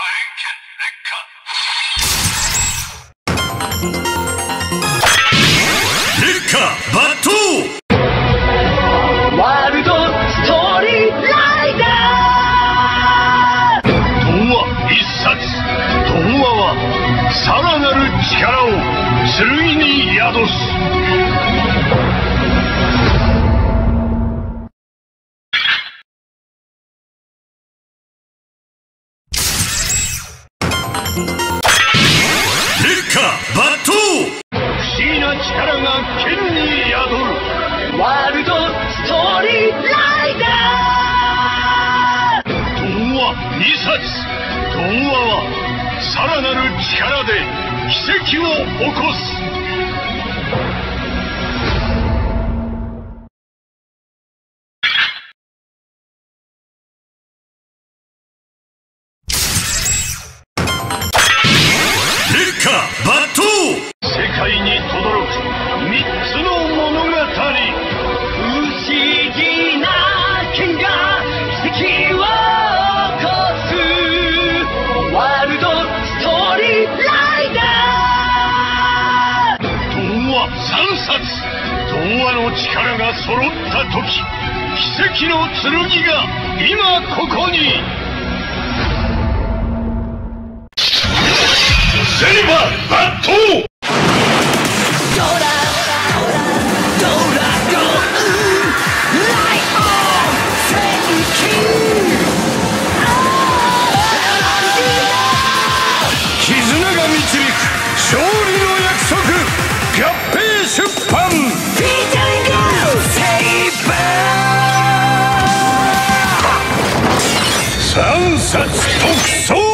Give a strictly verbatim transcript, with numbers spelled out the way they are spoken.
烈火抜刀ワールドストーリーライダー。 童話一冊。童話はさらなる力を剣に宿す。 烈火抜刀不思議な力が剣に宿る。 ワールドストーリーライダー。 童話二冊。童話はさらなる力で奇跡を起こす。 烈火抜刀世界に轟く三つの物語。 不思議な剣が奇跡を起こす。ワールドストーリーライダー。 童話三冊。童話の力が揃った時、奇跡の剣が今ここに。セリバー抜刀ドラドラゴンライオン戦記。 絆が導く勝利の約束。合併出版。 フィーチャリングセイバー。 三冊特捜